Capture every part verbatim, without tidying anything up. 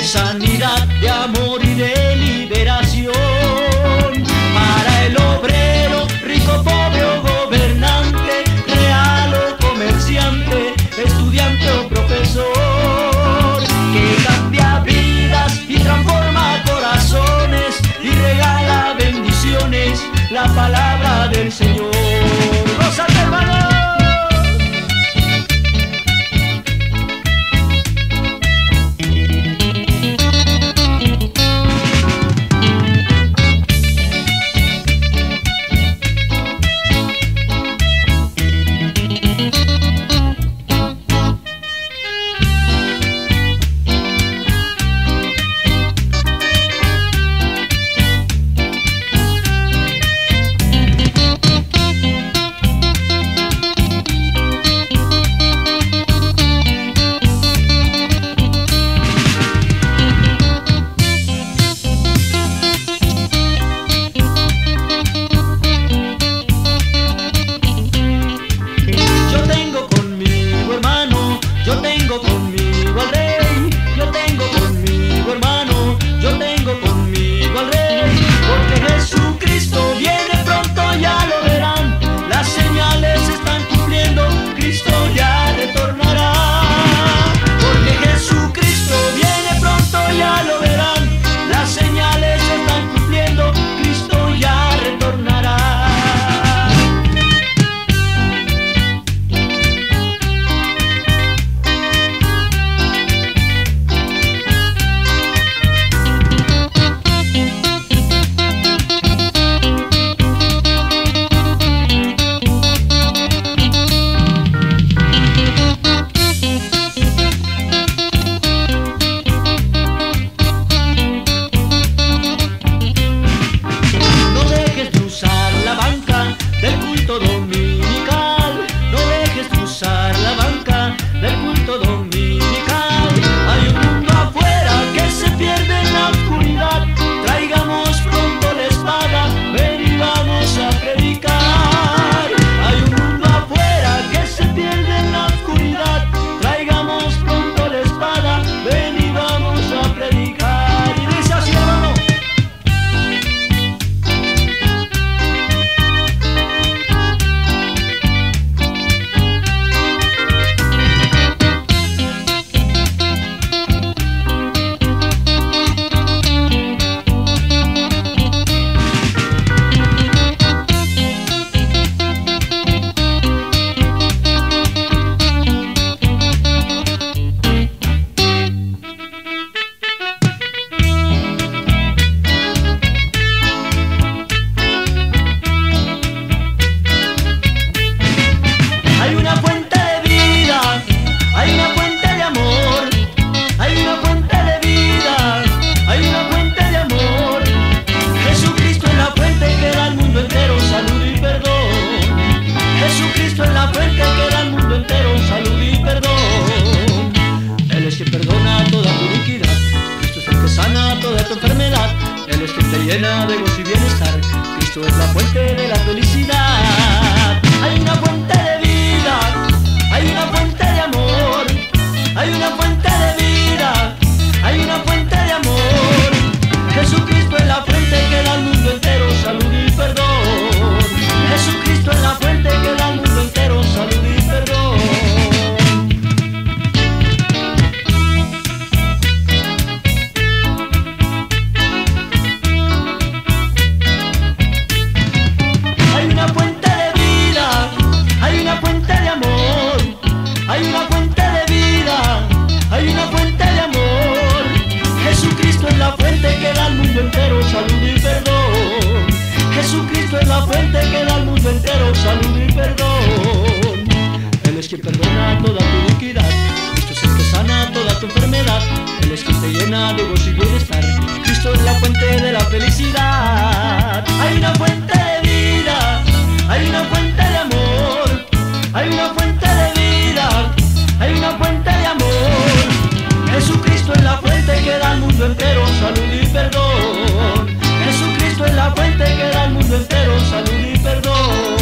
sanidad, de amor y de liberación. Para el obrero, rico, pobre o gobernante, real o comerciante, estudiante o profesor, que cambia vidas y transforma corazones y regala bendiciones, la palabra del Señor. ¡Gózate, hermano! llena de gozo y bienestar. Cristo es la fuente de la felicidad. Hay una fuente de vida, hay una fuente de amor, hay una fuente de vida, hay una fuente de amor. Jesucristo es la fuente que da al mundo entero salud y perdón. Jesucristo es la fuente que da al mundo entero salud y perdón. Hay una fuente de vida, hay una fuente de amor, hay una fuente de vida, hay una fuente de amor. Jesucristo es la fuente que da al mundo entero salud y perdón. Jesucristo es la fuente que da al mundo entero salud y perdón. Él es quien perdona toda tu iniquidad. Cristo es el que sana toda tu enfermedad. Él es quien te llena de gozo y bienestar. Cristo es la fuente de la felicidad. Hay una fuente de vida, hay una fuente de amor, hay una fuente de vida, hay una fuente de amor. Jesucristo es la fuente que da al mundo entero salud y perdón. Jesucristo es la fuente que da al mundo entero salud y perdón.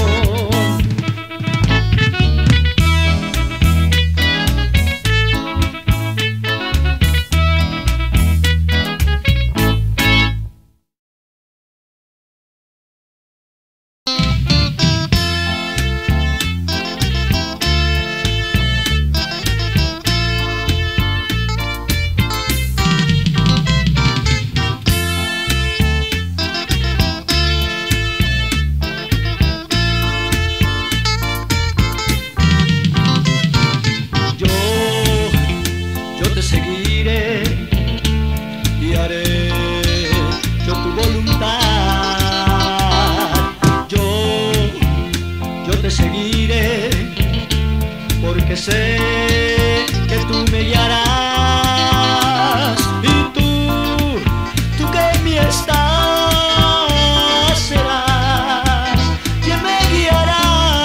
sé que tú me guiarás, y tú, tú que en mí estás, serás quien me guiará.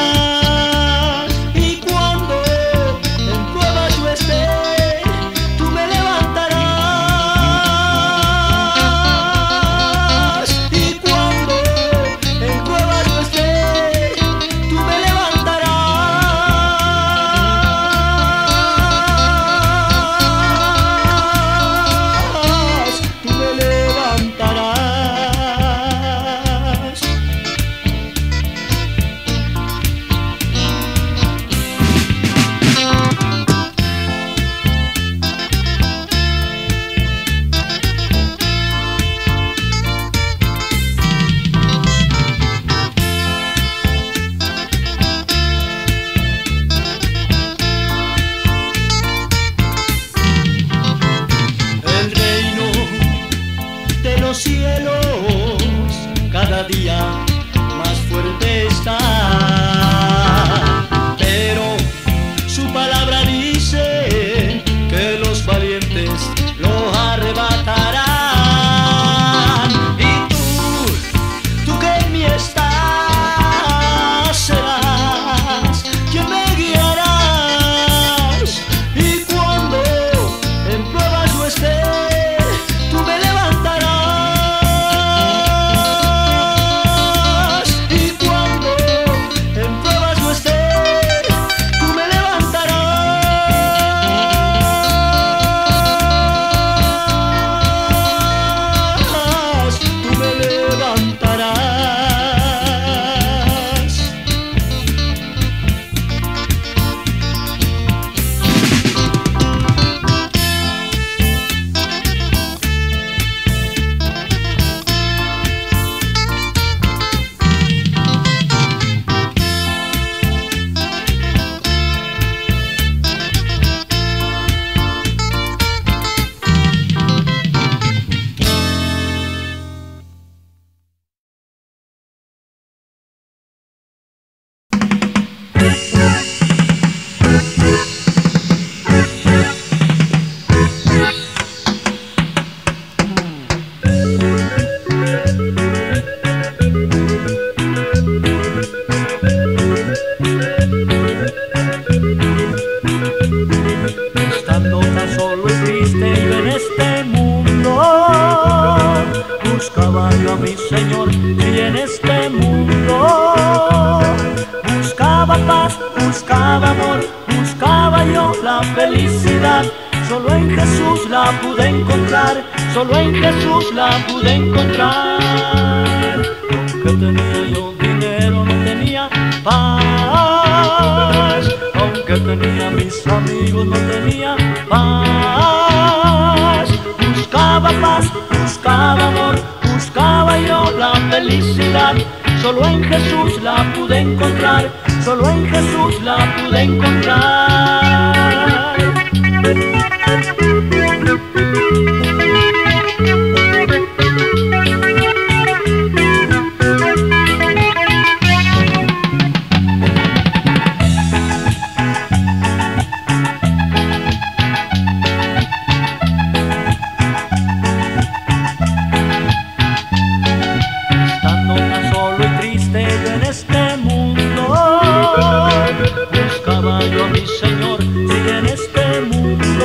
Y cuando en pruebas yo esté, tú me levantarás. Y cuando en pruebas yo esté, tú me levantarás. Tú me levantarás. El reino de los cielos cada día más fuerte está, pero su palabra dice que los valientes lo arrebatarán. Y tú, tú que en mí estás, serás quien me guiarás. Y cuando en pruebas yo esté, tú me levantarás. Y cuando en pruebas yo esté, tú me levantarás. Tú me levantarás. Estando tan solo y triste yo en este mundo, buscaba yo a mi Señor, y en este mundo buscaba paz, buscaba amor, buscaba yo la felicidad. Solo en Jesús la pude encontrar, solo en Jesús la pude encontrar. Aunque tenía yo dinero, no tenía paz. Aunque tenía mis amigos, no tenía paz. Buscaba paz, buscaba amor, buscaba yo la felicidad. Solo en Jesús la pude encontrar, solo en Jesús la pude encontrar. Estando tan solo y triste yo en este mundo, buscaba yo a mi Señor, y en este mundo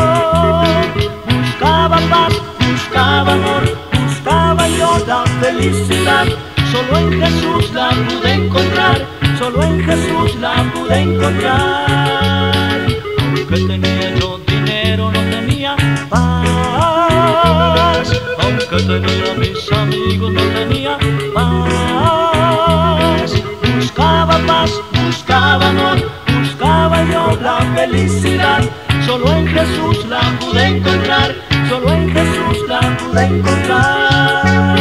buscaba paz, buscaba amor, buscaba yo la felicidad. Solo en Jesús la pude encontrar, solo en Jesús la pude encontrar. Aunque tenía yo dinero, no tenía paz. Aunque tenía mis amigos, no tenía paz. Buscaba paz, buscaba amor, buscaba yo la felicidad. Solo en Jesús la pude encontrar, solo en Jesús la pude encontrar.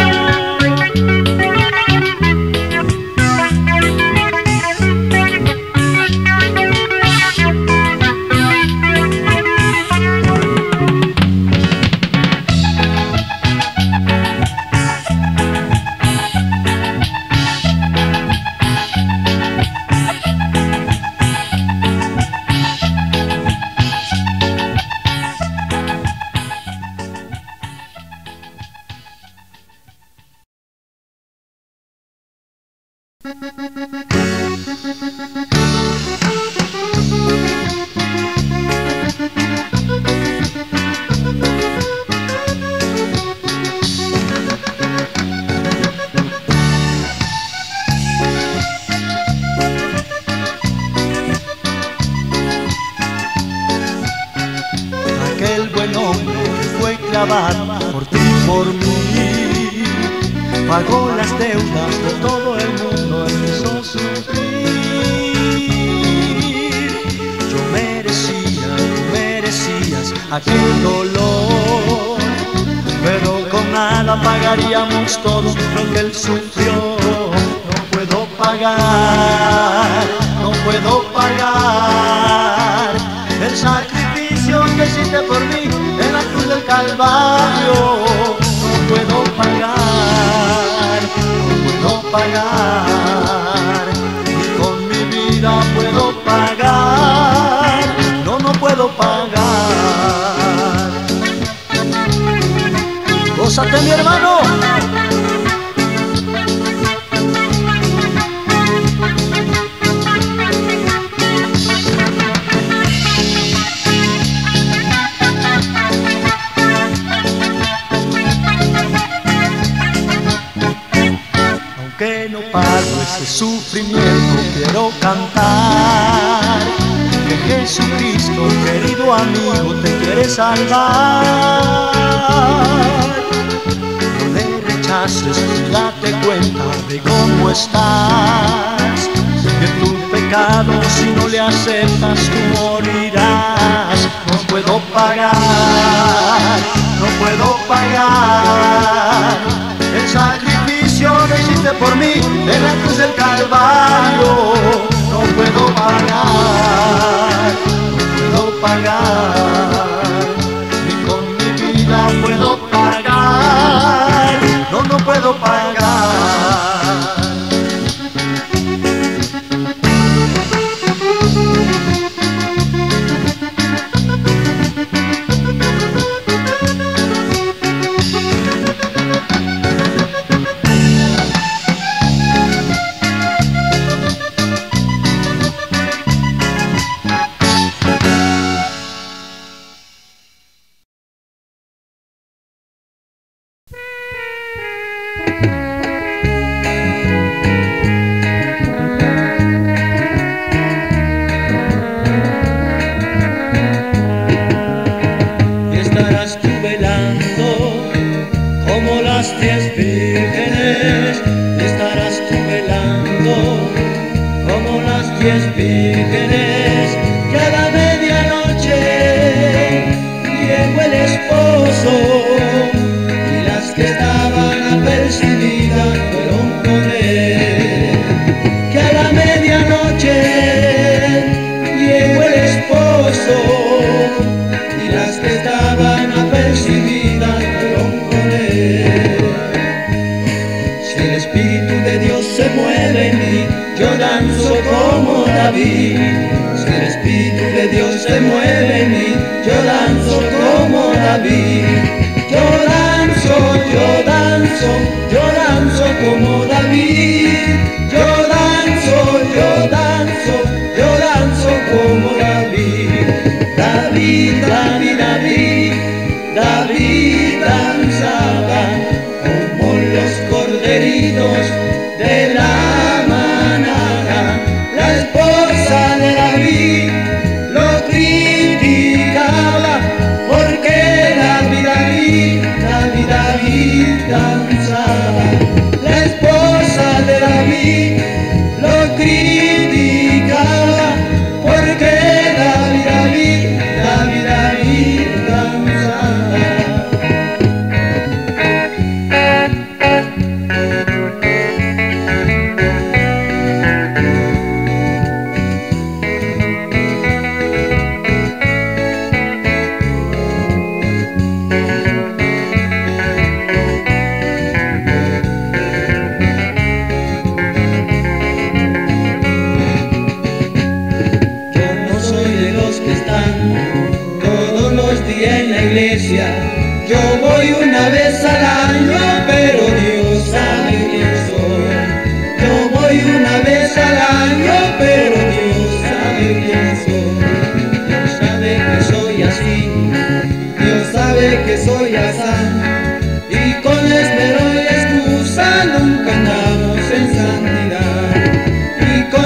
buen hombre que fue clavado por ti y por mí. Pagó las deudas de todo el mundo y me hizo sufrir. Yo merecía, tú merecías aquel dolor, pero con nada pagaríamos todo lo que él sufrió. No puedo pagar, no puedo pagar el sacrificio que hiciste por mí en la cruz del Calvario. No puedo pagar, no puedo pagar, ni con mi vida puedo pagar. No, no puedo pagar. Gózate, mi hermano. Aunque no pago ese sufrimiento, quiero cantar que Jesucristo, querido amigo, te quiere salvar. No le rechaces, date cuenta de cómo estás, de tu pecado. Si no le aceptas, tú morirás. No puedo pagar, no puedo pagar el sacrificio que hiciste por mí en la cruz del Calvario. No puedo pagar, no puedo pagar, ni con mi vida puedo pagar. No, no puedo pagar.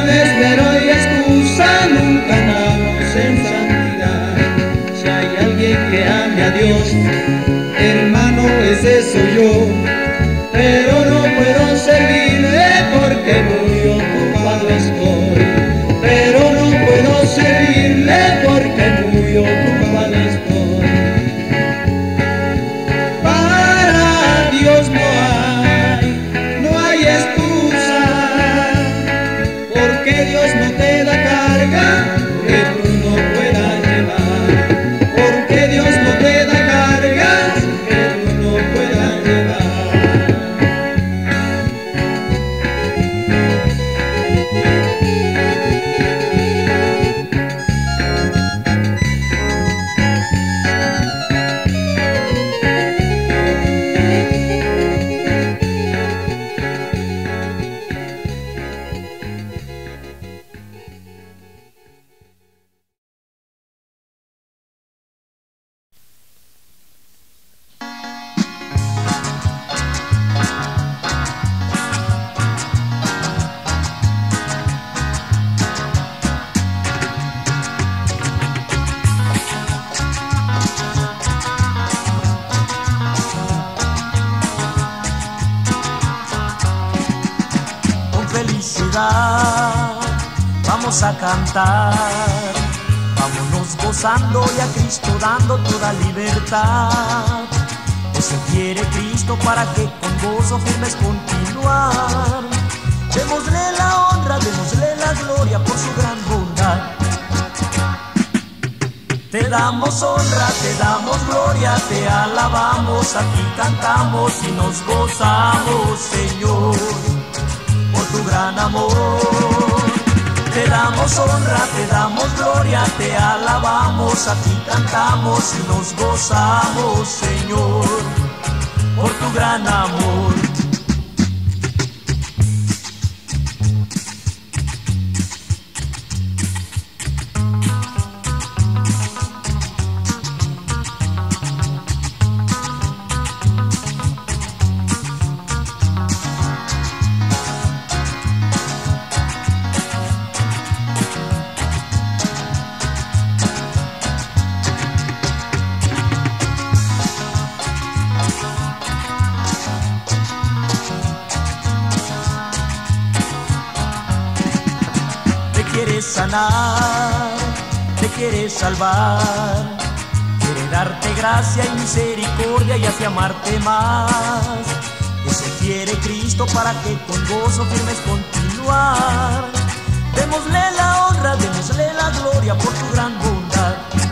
Si hay alguien que ame a Dios, hermano, ese soy yo, pero no puedo servirle porque muy ocupado estoy, pero no puedo servirle porque muy ocupado estoy. Para Dios no hay, no hay excusa, porque Dios no te da carga que tú no puedas llevar, porque Dios no te da cargas que tú no puedas llevar. Vamos a cantar, vámonos gozando y a Cristo dando toda libertad. Eso quiere Cristo para que con gozo firmes continuar. Démosle la honra, démosle la gloria por su gran bondad. Te damos honra, te damos gloria, te alabamos, aquí cantamos y nos gozamos, Señor, por tu gran amor. Te damos honra, te damos gloria, te alabamos, aquí cantamos y nos gozamos, Señor, por tu gran amor. Sanar, te quiere salvar, quiere darte gracia y misericordia y así amarte más. Eso quiere Cristo para que con gozo firmes continuar. Démosle la honra, démosle la gloria por tu gran bondad.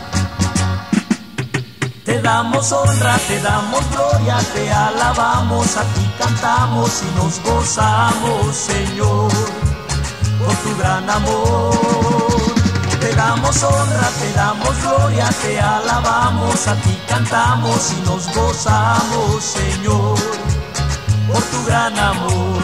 Te damos honra, te damos gloria, te alabamos, aquí cantamos y nos gozamos, Señor, por tu gran amor. Te damos honra, te damos gloria, te alabamos, a ti cantamos y nos gozamos, Señor, por tu gran amor.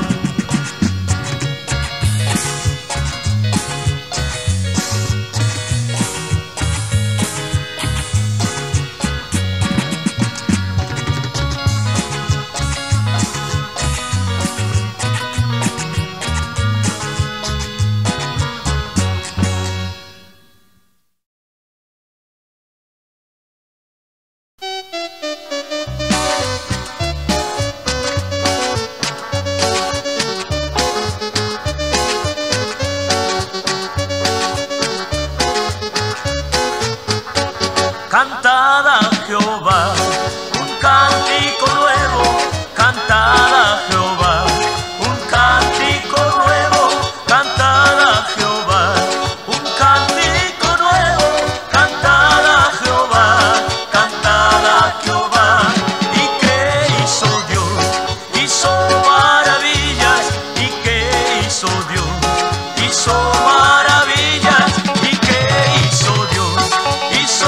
Cantad a Jehová un cántico nuevo, cantad a Jehová un cántico nuevo, cantad a Jehová un cántico nuevo, cantad a Jehová, cantad a Jehová. ¿Y qué hizo Dios? Hizo maravillas. ¿Y qué hizo Dios? Hizo maravillas. ¿Y qué hizo Dios? Hizo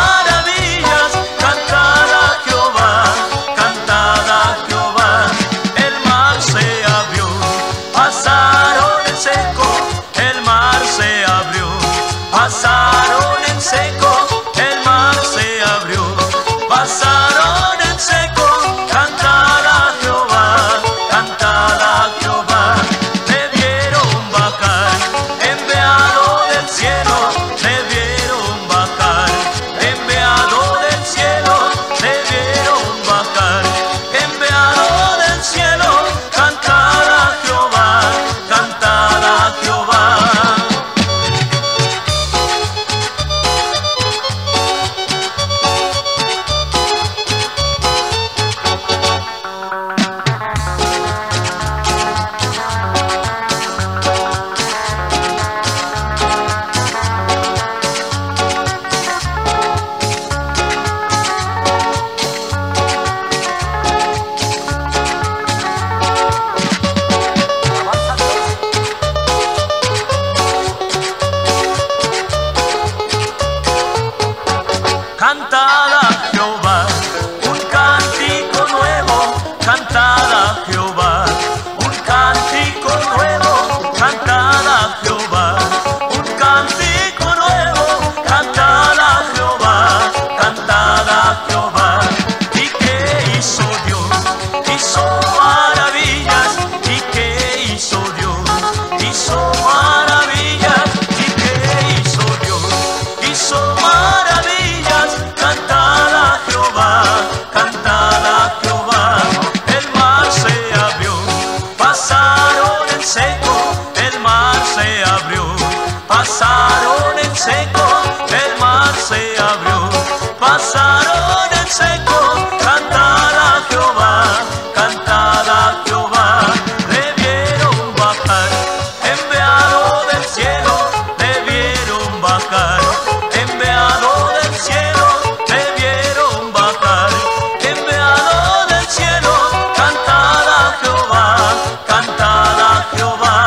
maravillas. Cantad a Jehová, cantad a Jehová. cantad a Jehová un cántico nuevo, cantad a Jehová un cántico nuevo, cantad a Jehová un cántico nuevo, cantad a Jehová, cantad a Jehová. ¿Y qué hizo Dios? Hizo maravillas. ¿Y qué hizo Dios? Hizo maravillas. ¿Y qué hizo Dios? Hizo maravillas. Cantad a Jehová, cantad a Jehová. El mar se abrió, pasaron en seco. El mar se abrió, pasaron en seco. El mar se abrió, pasaron en seco. Cantad a Jehová, cantad a Jehová. Le vieron bajar, enviado del cielo. Le vieron bajar, enviado del cielo. Le vieron bajar, enviado del cielo. Cantad a Jehová, cantad a Jehová.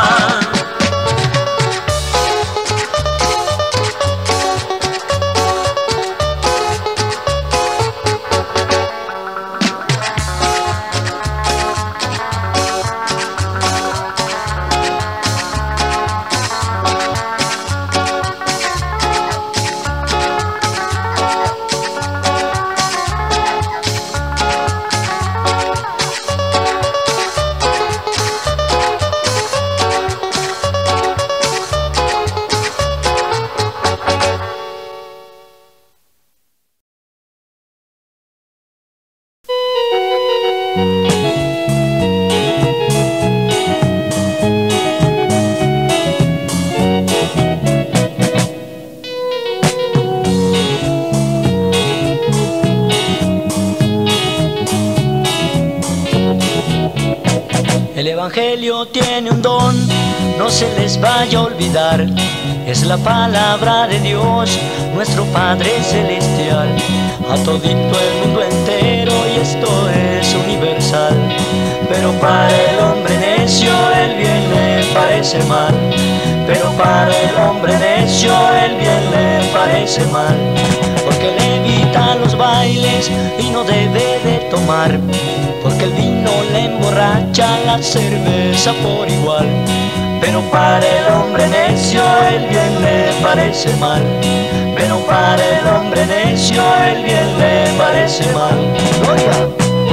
El Evangelio tiene un don, no se les vaya a olvidar. Es la palabra de Dios, nuestro Padre Celestial. A todito el mundo entero y esto es universal. Pero para el hombre necio el bien le parece mal. Pero para el hombre necio el bien le parece mal. Porque le evita los bailes y no debe de tomar. Porque el vino le emborracha, la cerveza por igual. Pero para el hombre necio el bien le parece mal. Pero para el hombre necio el bien le parece mal. ¡Gloria!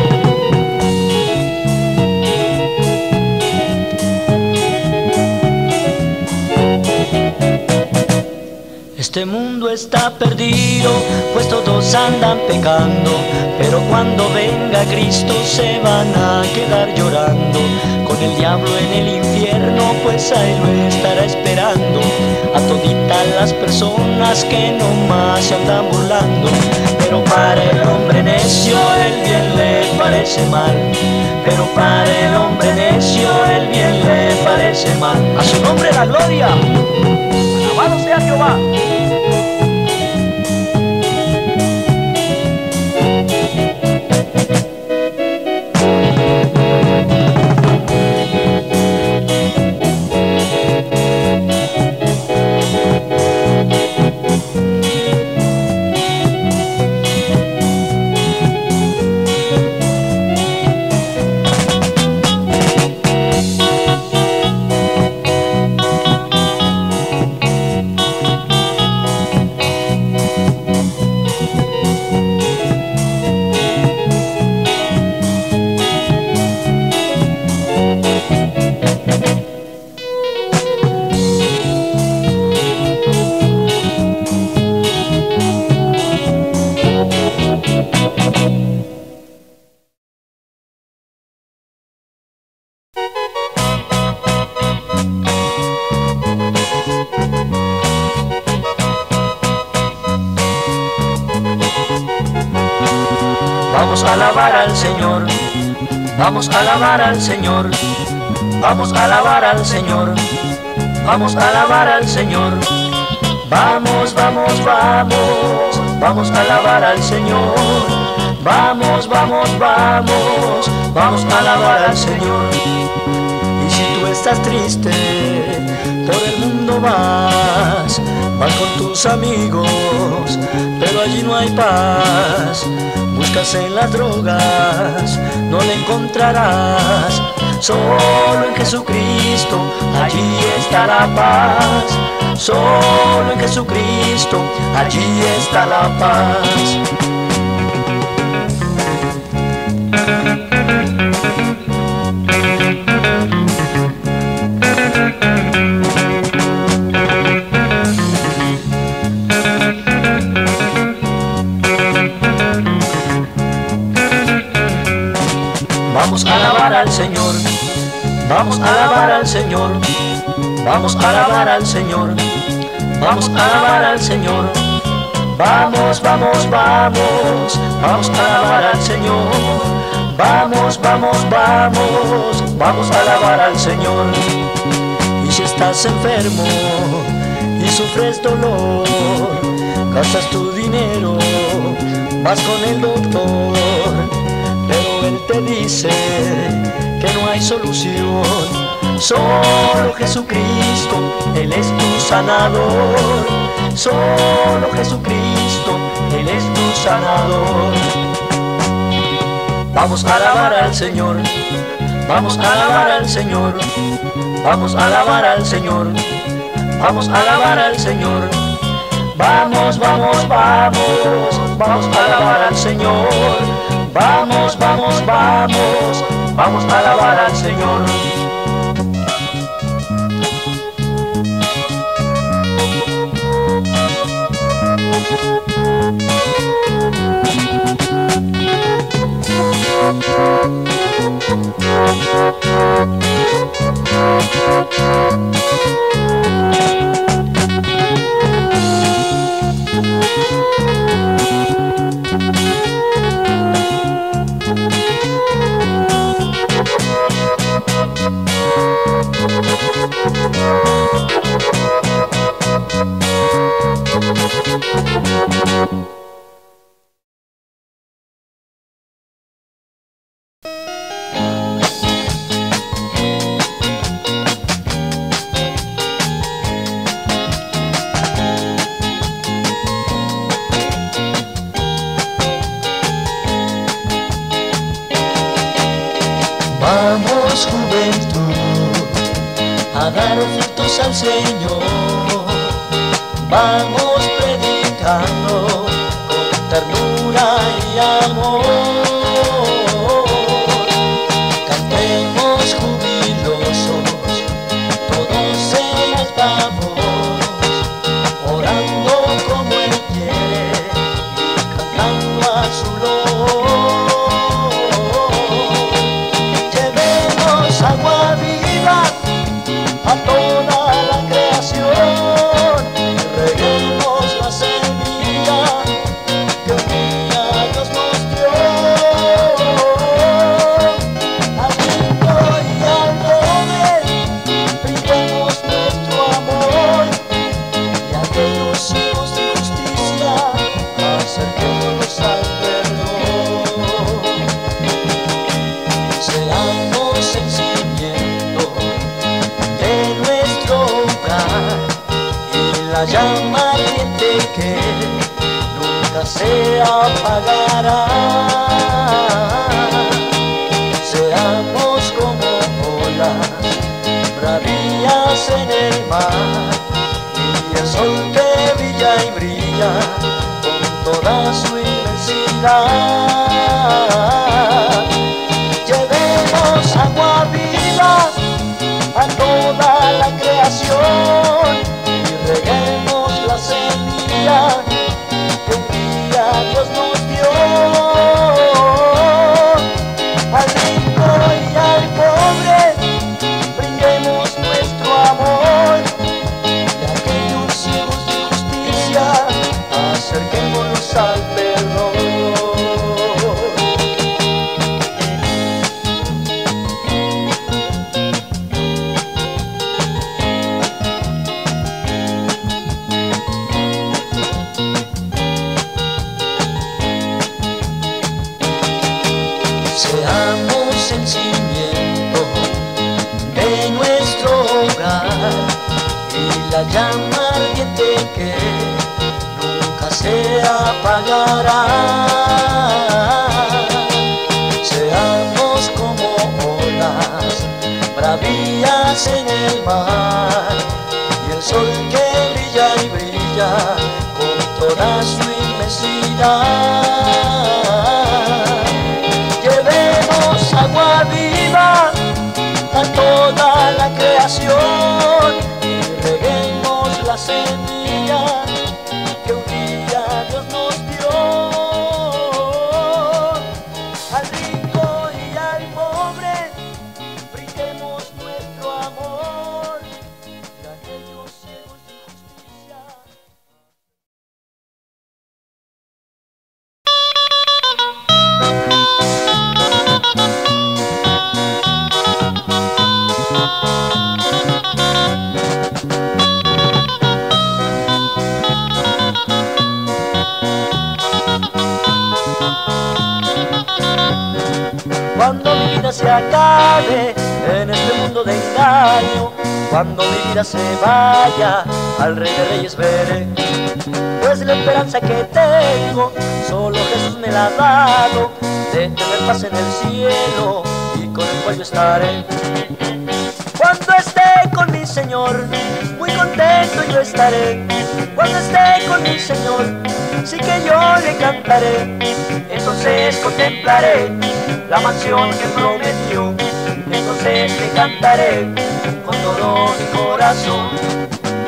Este mundo está perdido, pues todos andan pecando. Pero cuando venga Cristo se van a quedar llorando. Con el diablo en el infierno, pues ahí lo estará esperando. A toditas las personas que nomás se andan burlando. Pero para el hombre necio el bien le parece mal. Pero para el hombre necio el bien le parece mal. A su nombre la gloria. Alabado sea Jehová. Vamos a alabar al Señor, vamos a alabar al Señor, vamos a alabar al Señor, vamos a alabar al Señor. Vamos, vamos, vamos, vamos a alabar al Señor. Vamos, vamos, vamos, vamos a alabar al Señor. Y si tú estás triste, por el mundo vas, vas con tus amigos, pero Pero allí no hay paz, buscas en las drogas, no la encontrarás. Solo en Jesucristo, allí está la paz. Solo en Jesucristo, allí está la paz. Vamos a alabar al Señor, vamos a alabar al Señor, vamos a alabar al Señor, vamos a alabar al Señor. Vamos, vamos, vamos, vamos a alabar al Señor. Vamos, vamos, vamos, vamos a alabar al Señor. Y si estás enfermo y sufres dolor, gastas tu dinero, vas con el doctor, pero él te dice que no hay solución. Solo Jesucristo, Él es tu sanador. Solo Jesucristo, Él es tu sanador. Vamos a alabar al Señor, vamos a alabar al Señor, vamos a alabar al Señor, vamos a alabar al Señor. Vamos, vamos, vamos, vamos a alabar al Señor. Vamos, vamos, vamos, vamos a alabar al Señor. Vamos, juventud, a dar frutos al Señor. Vamos predicando con ternura y amor. Cantemos jubilosos, todos ellos vamos, orando como Él quiere y cantando a su luz. Agua viva a toda la creación y reguemos la semilla que un día Dios nos dio. Al rico y al pobre brindemos nuestro amor, y a aquellos hijos de justicia acerquémonos al perdón. Seamos sencillos la llama ardiente que nunca se apagará. Seamos como olas bravías en el mar, y el sol que brilla y brilla con toda su inmensidad. Llevemos agua viva a toda la creación, reguemos la semilla que un día Dios nos dio. Al rico y al pobre brindemos nuestro amor, y a aquellos hijos de justicia acerquémonos al perdón. Seamos el cimiento de nuestro hogar y la llama ardiente que nunca se se apagará. Seamos como olas bravías en el mar, y el sol que brilla y brilla con toda su inmensidad. Llevemos agua viva a toda la creación y reguemos la semilla que un día Dios nos dio. Al rico y al pobre brindemos nuestro amor, y a aquellos ciegos de justicia. Cuando mi vida se acabe en este mundo de engaño, cuando mi vida se vaya, al Rey de Reyes veré. Pues la esperanza que tengo, solo Jesús me la ha dado, de tener paz en el cielo y con el cual yo estaré. Cuando esté con mi Señor, muy contento yo estaré. Cuando esté con mi Señor, sí que yo le cantaré. Entonces contemplaré la mansión que prometió. Entonces le cantaré con todo mi corazón.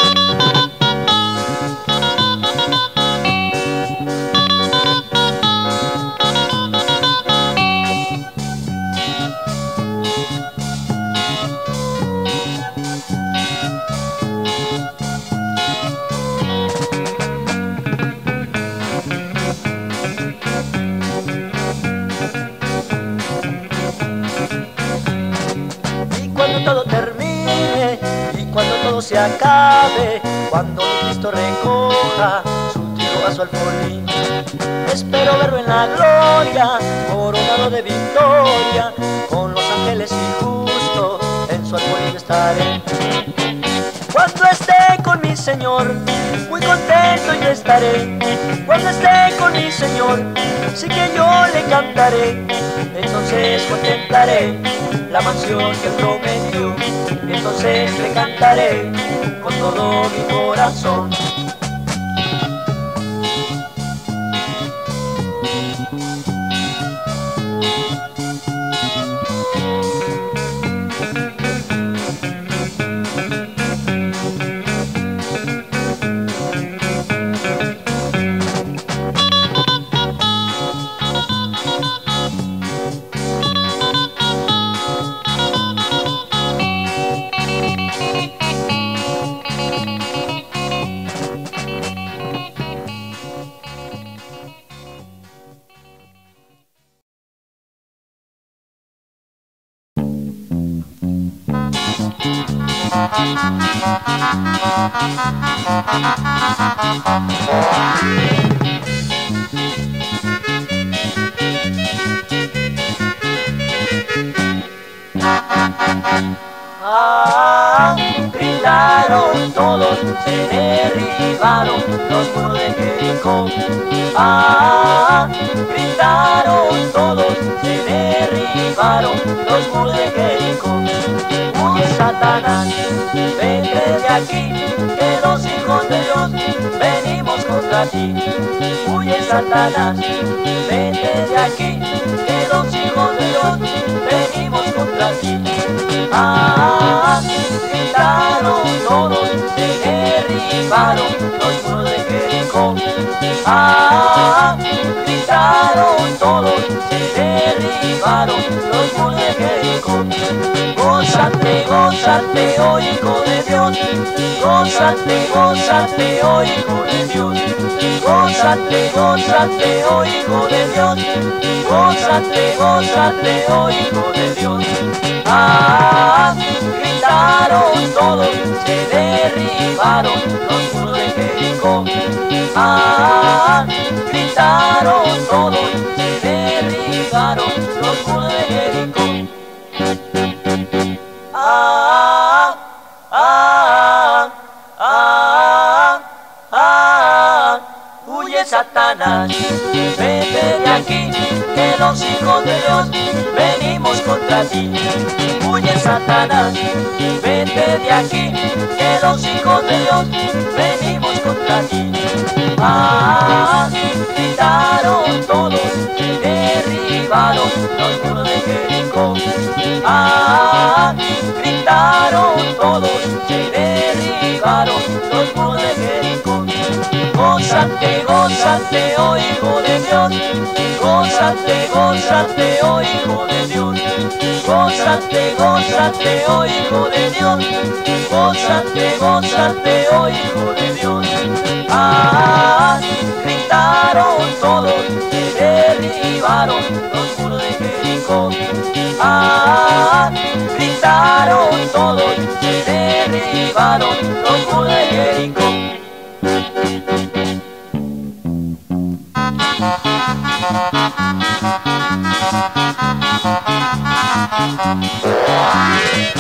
Todo termine y cuando todo se acabe, cuando mi Cristo recoja su trigo a su alfolí, espero verlo en la gloria, coronado de victoria, con los ángeles y justos en su alfolí estaré. Cuando esté con mi Señor, muy contento yo estaré. Cuando esté con mi Señor, sí que yo le cantaré. Entonces contemplaré la mansión que prometió. Entonces le cantaré con todo mi corazón. Ah, gritaron todos, se derribaron los muros de Jericó. Ah, gritaron todos, se derribaron los muros de Jericó. Huye Satanás, vete de aquí, que los hijos de Dios venimos contra ti. Huye Satanás, vete de aquí, que los hijos de Dios venimos contra ti. Ah, gritaron todos, se derribaron los muros de Jericó. Ah, gritaron todos, se derribaron los muros de Jericó. Gózate, gózate, oh hijo de Dios. Gózate, gózate, oh hijo de Dios. Gózate, gózate, oh hijo de Dios. Gózate, gózate, oh hijo de Dios. Ah, gritaron todos, se derribaron los muros de Jericó. Ah, gritaron todos, se derribaron los muros de Jericó. Ah, ah, ah, ah, huye Satanás, vete de aquí, que los hijos de Dios venimos contra ti. Huye Satanás, vete de aquí, que los hijos de Dios venimos contra ti. Ah, gritaron todos, derribaron los muros de Jericó. Ah, gritaron todos, se derribaron los muros de Jericó. Gózate, gózate, oh hijo de Dios, gózate, gózate, oh hijo de Dios, gózate, gózate, oh hijo de Dios, gózate, gózate, oh hijo de Dios. Ah, gritaron todos, se derribaron los muros de Jericó. Ah, gritaron todos, se derribaron los muros de Jericó. Thank you.